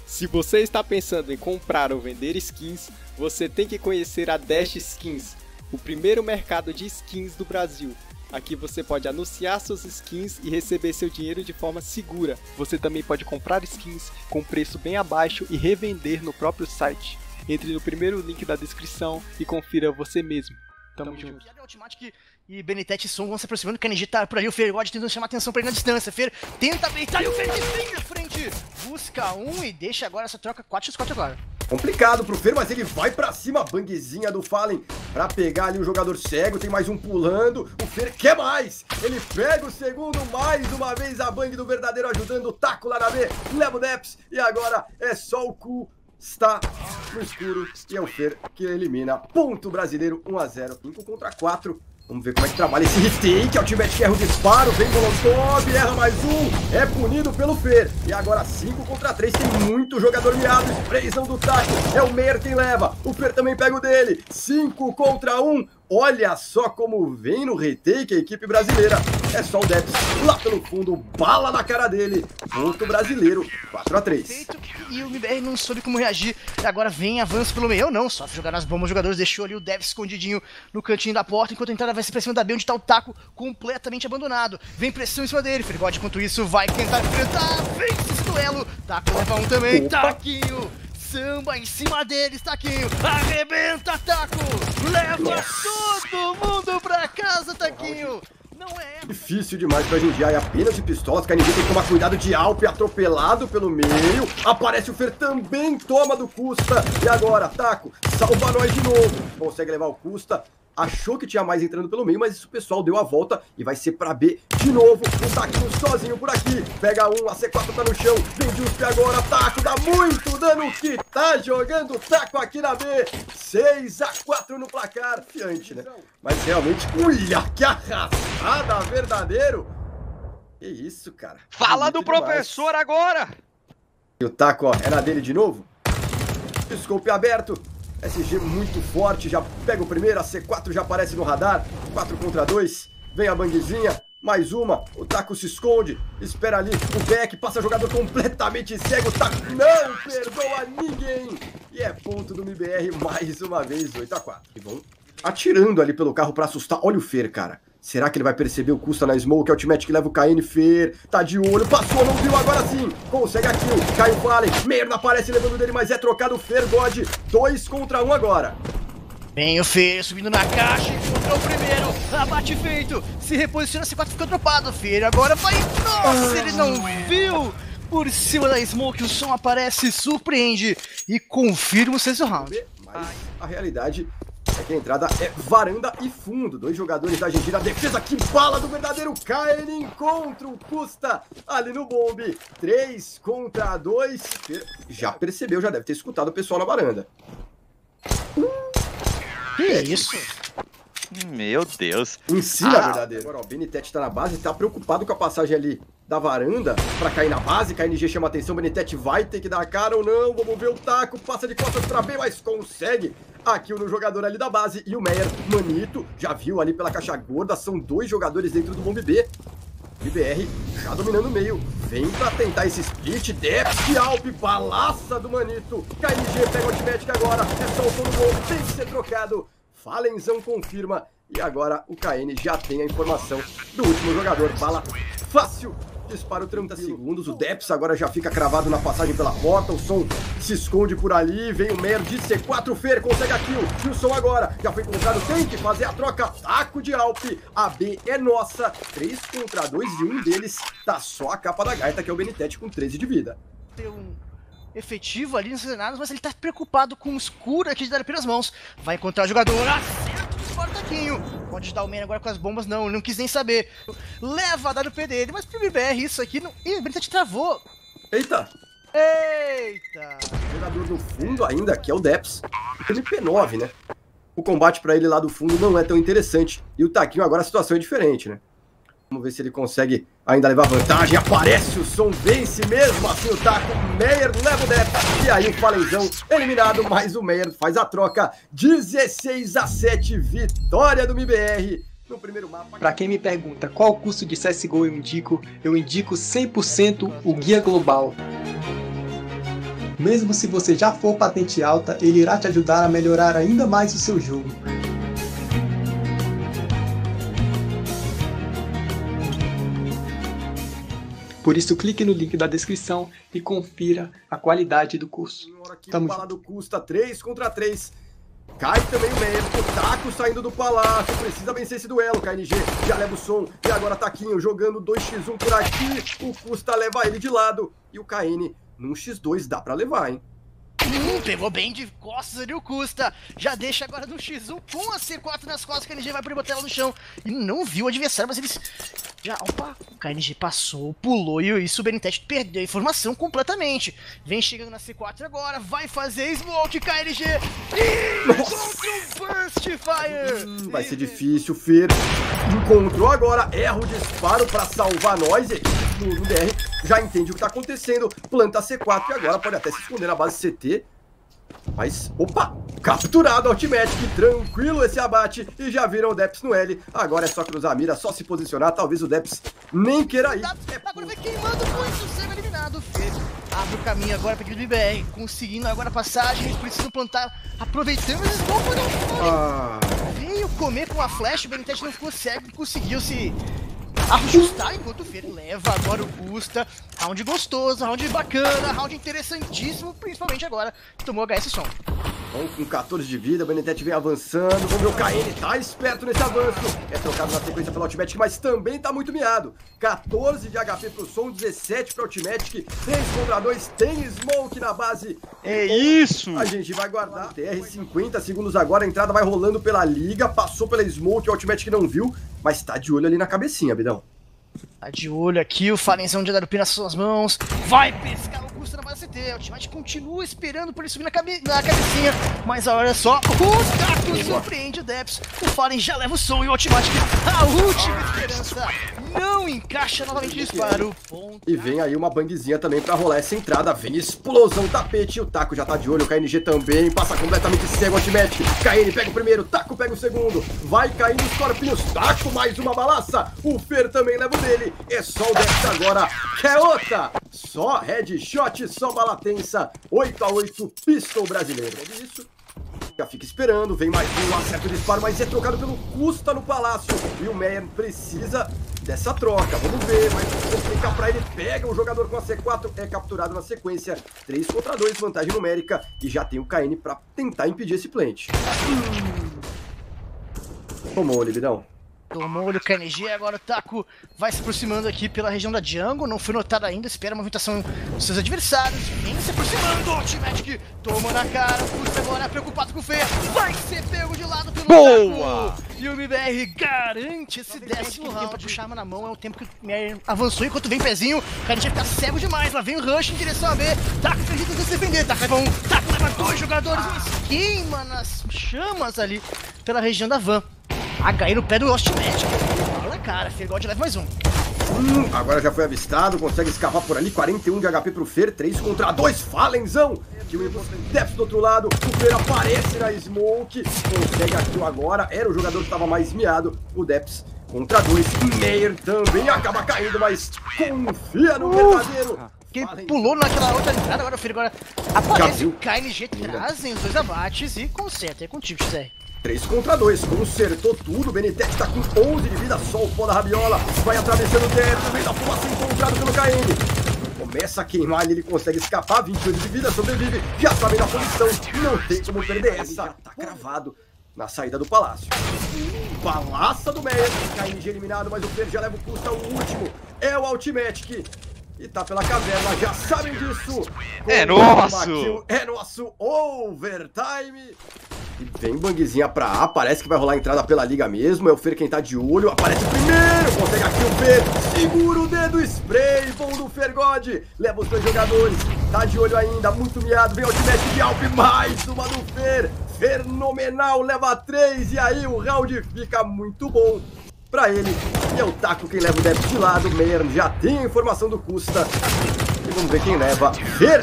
Se você está pensando em comprar ou vender skins, você tem que conhecer a Dash Skins, o primeiro mercado de skins do Brasil. Aqui você pode anunciar suas skins e receber seu dinheiro de forma segura. Você também pode comprar skins com preço bem abaixo e revender no próprio site. Entre no primeiro link da descrição e confira você mesmo. Tamo junto. Automatic e Benitete e Som vão se aproximando, o KNG tá por aí, o Fer God tentando chamar atenção pra ele na distância. Fer tenta beitar e o Fer vem na frente, busca um e deixa agora essa troca 4x4 agora. Complicado pro Fer, mas ele vai pra cima, a bangzinha do Fallen pra pegar ali o jogador cego, tem mais um pulando, o Fer quer mais, ele pega o segundo, mais uma vez a bang do verdadeiro ajudando, o taco lá na B, leva o Deps e agora é só o cu. Está no escuro e é o Fer que elimina. Ponto brasileiro, 1 a 0, 5 contra 4. Vamos ver como é que trabalha esse retake. Ultimate erra o disparo, vem Molotov, erra mais um, é punido pelo Fer. E agora 5 contra 3, tem muito jogador miado, sprayzão do taco, é o Meyer quem leva, o Fer também pega o dele, 5 contra 1. Olha só como vem no retake a equipe brasileira. É só o Deps lá pelo fundo, bala na cara dele. Ponto brasileiro, 4 a 3. E o MBR não soube como reagir. E agora vem avanço pelo meio. Não, só jogar nas bombas. Os jogadores deixou ali o Deps escondidinho no cantinho da porta. Enquanto a entrada vai ser pra cima da B, onde tá o taco completamente abandonado. Vem pressão em cima dele. Frigode, enquanto isso, vai tentar enfrentar. Vence esse duelo. Taco leva um também. Opa. Taquinho. Samba em cima deles, Taquinho. Arrebenta, Taco. Leva todo mundo pra casa, Taquinho. Não é. Difícil demais pra GG, é apenas de pistolas, KNG tem que tomar cuidado de Alp, atropelado pelo meio, aparece o Fer, também toma do Custa, e agora, Taco, salva nós de novo, consegue levar o Custa, achou que tinha mais entrando pelo meio, mas isso o pessoal deu a volta e vai ser pra B de novo, o Taquinho sozinho por aqui, pega um, a C4 tá no chão, vem de USP agora, Taco, dá muito dano que tá jogando Taco aqui na B, 6 a 4 no placar, fiante, né? Mas realmente, olha que arrastada, verdadeiro! Que isso, cara? Fala do demais. professor agora! E o Taco, ó, era dele de novo? Scope aberto, SG muito forte, já pega o primeiro, a C4 já aparece no radar, 4 contra 2, vem a bangzinha, mais uma, o Taco se esconde, espera ali, o Beck passa jogador completamente cego, o Taco não perdoa ninguém, e é ponto do MBR mais uma vez, 8 a 4. E vão atirando ali pelo carro pra assustar, olha o Fer, cara. Será que ele vai perceber o Custa na Smoke? Ultimate que leva o KN, Fer, tá de olho, passou, não viu, agora sim, consegue a kill, cai o Fallen, Meyer não aparece levando dele, mas é trocado o Fer, God, 2 contra 1 agora. Vem o Fer subindo na caixa, encontrou o primeiro, abate feito, se reposiciona, C4 fica dropado, Fer agora vai, nossa, ele não viu, por cima da Smoke, o som aparece, surpreende e confirma o sexto round. Mas a realidade é que a entrada é varanda e fundo. 2 jogadores da GG na defesa. Que bala do verdadeiro KN encontra o Custa ali no bombe. 3 contra 2. Já percebeu, já deve ter escutado o pessoal na varanda. Que isso? Meu Deus. Ensina, verdadeiro. Agora, ó, o Benitete tá na base, tá preocupado com a passagem ali da varanda pra cair na base. KNG chama atenção, Benitete vai ter que dar a cara ou não. Vamos ver o Taco, passa de costas pra B, mas consegue a kill no jogador ali da base. E o Meyer, Manito, já viu ali pela caixa gorda, são 2 jogadores dentro do bombe B. IBR já dominando o meio, vem pra tentar esse split, Deps e Alp, balaça do Manito. KNG pega o Ultimate agora, é só o no gol, tem que ser trocado. Falenzão confirma e agora o KN já tem a informação do último jogador. Bala fácil, disparo 30 segundos, o Deps agora já fica cravado na passagem pela porta, o Som se esconde por ali, vem o Meyer de C4, Fer consegue a kill, e o Som agora já foi encontrado, tem que fazer a troca, taco de Alp, a B é nossa, 3 contra 2 e um deles tá só a capa da gaita, que é o Benitete com 13 de vida. Tem um efetivo ali nos cenários, mas ele tá preocupado com o escuro aqui de dar pelas mãos. Vai encontrar o jogador, acerta o Spartaquinho. Pode dar o man agora com as bombas, não, ele não quis nem saber. Leva a dar no pé dele, mas pro BBR isso aqui não... Ih, o Benitete travou. Eita! Eita! Jogador no fundo ainda, que é o Deps, MP9, né? O combate pra ele lá do fundo não é tão interessante. E o Taquinho agora a situação é diferente, né? Vamos ver se ele consegue ainda levar vantagem. Aparece o Som, vence mesmo assim o Taco. Meyer leva o Depp. E aí o Falenzão eliminado, mas o Meyer faz a troca. 16 a 7, vitória do MBR no primeiro mapa. Pra quem me pergunta qual o curso de CSGO eu indico 100% o Guia Global. Mesmo se você já for patente alta, ele irá te ajudar a melhorar ainda mais o seu jogo. Por isso, clique no link da descrição e confira a qualidade do curso. Tamo junto. Do Custa 3 contra 3. Cai também o Meyer, o Taco saindo do palácio, precisa vencer esse duelo, KNG já leva o som, e agora Taquinho jogando 2x1 por aqui, o Custa leva ele de lado, e o KN num x2 dá pra levar, hein? Pegou bem de costas ali o Custa, já deixa agora no x1 com a C4 nas costas, o KNG vai por botar ela no chão, e não viu o adversário, mas eles já, opa, o KNG passou, pulou, e isso o Benitez perdeu a informação completamente, vem chegando na C4 agora, vai fazer smoke, KNG, e contra um Burst Fire! Vai ser difícil, Fer encontrou agora, erra o disparo pra salvar nós, e o DR já entende o que tá acontecendo, planta a C4 e agora pode até se esconder na base CT. Mas, opa, capturado Ultimate, tranquilo esse abate, e já viram o Deps no L, agora é só cruzar a mira, só se posicionar, talvez o Deps nem queira ir. Agora vai queimando muito, sendo eliminado, Fer abre o caminho agora para aquele BR, conseguindo agora a passagem, eles precisam plantar, aproveitando os smokes, veio comer com a flash, o Benitez não ficou cego, conseguiu se ajustar enquanto o Fer leva agora o Custa. Round gostoso, round bacana, round interessantíssimo, principalmente agora que tomou HS som. Bom, com 14 de vida, o Benitez vem avançando, vamos ver o KN, tá esperto nesse avanço. É trocado na sequência pelo Ultimatic, mas também tá muito miado. 14 de HP pro som, 17 pro Ultimatic, 3 contra 2, tem smoke na base. É isso! A gente vai guardar. TR 50 segundos agora, a entrada vai rolando pela liga, passou pela smoke, o Ultimatic não viu, mas tá de olho ali na cabecinha, Bidão. Tá de olho aqui, o Falenzão de Darupi nas suas mãos, vai pescar o Custa na base CT, o Ultimate continua esperando por ele subir na cabecinha, mas olha só, o Taco surpreende o Deps, o Fallen já leva o som e o Ultimate, a última esperança, não encaixa novamente o disparo. E vem aí uma bangzinha também pra rolar essa entrada, vem explosão, tapete, o Taco já tá de olho, o KNG também, passa completamente cego o Ultimate, KN pega o primeiro, Taco pega o segundo, vai caindo os corpinhos, Taco mais uma balaça, o Fer também leva o dele, é só o Dex agora, quer outra, só headshot, só bala tensa, 8x8, pistol brasileiro, é isso. Já fica esperando, vem mais um, acerta o disparo, mas é trocado pelo Custa no palácio. E o Meyer precisa dessa troca, vamos ver, mas complica pra ele, pega o jogador com a C4, é capturado na sequência, 3 contra 2, vantagem numérica, e já tem o KN pra tentar impedir esse plant. Tomou, Libidão. Tomou olho o KNG, agora o Taco vai se aproximando aqui pela região da jungle, não foi notado ainda, espera a movimentação dos seus adversários, vem se aproximando, o Ultimatic toma na cara, o Custa agora preocupado com o Fer, vai ser pego de lado pelo Boa! Taco, e o MBR garante esse 10º round, pra puxar a arma na mão, é o tempo que o MBR avançou, enquanto vem pezinho, o KNG fica cego demais, lá vem o rush em direção a B, Taco acredita em se defender, Taco leva um, Taco leva 2 jogadores, mas queima nas chamas ali pela região da van. HI no pé do Ultimate. Olha, cara, Fergod leva mais um. Agora já foi avistado, consegue escapar por ali. 41 de HP pro Fer, 3 contra 2. Falenzão! Que o Deps do outro lado. O Fer aparece na smoke. Consegue a kill agora. Era o jogador que estava mais miado. O Deps contra 2. Meyer também acaba caindo, mas confia no verdadeiro. Que pulou naquela outra entrada. Agora o Fer agora aparece. O KNG trazem os 2 abates e conserta. É contigo, XR. 3 contra 2, consertou tudo, o Benitez tá com 11 de vida, só o pó da rabiola, vai atravessando o teto, vem da fumaça encontrado pelo KN. Começa a queimar ali, ele consegue escapar, 28 de vida, sobrevive, já sabe da posição, não tem como perder essa, já tá cravado na saída do palácio. Balaça do Meyer, KNG eliminado, mas o Fer já leva o Custa, o último, é o Ultimatic. E tá pela caverna, já sabem disso. É nosso! É nosso overtime. E vem bangzinha pra A, parece que vai rolar a entrada pela liga mesmo. É o Fer quem tá de olho, aparece primeiro, consegue aqui o Fer. Segura o dedo, spray, bom do Fergod. Leva os 2 jogadores, tá de olho ainda, muito miado. Vem o Ultimate de Alp, mais uma do Fer. Fenomenal, leva 3 e aí o round fica muito bom pra ele, e é o Taco quem leva o Deps de lado, o Meyer já tem a informação do Custa, e vamos ver quem leva, Fer,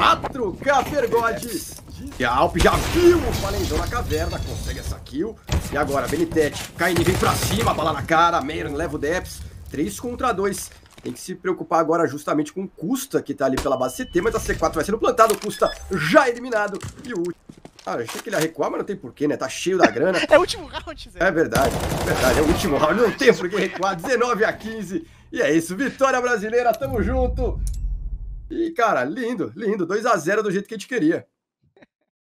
4K Fergod, e a Alp já viu o Falenzão na caverna, consegue essa kill, e agora Benitez, KN vem pra cima, bala na cara, Meyer leva o Deps, 3 contra 2, Tem que se preocupar agora justamente com o Custa, que tá ali pela base CT, mas a C4 vai sendo plantado, o Custa já eliminado. E o último. Ah, eu achei que ele ia recuar, mas não tem porquê, né? Tá cheio da grana. É o último round, Zé. É verdade, é o último round, não tem por que recuar, 19-15. E é isso, vitória brasileira, tamo junto. E, cara, lindo, 2-0 do jeito que a gente queria.